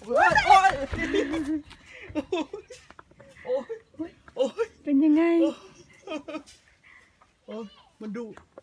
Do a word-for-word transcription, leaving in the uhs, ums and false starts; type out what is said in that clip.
โอ้ยโอ้ยโอ้ยโอ้ยเป็นยังไงโอ้ยมันดุ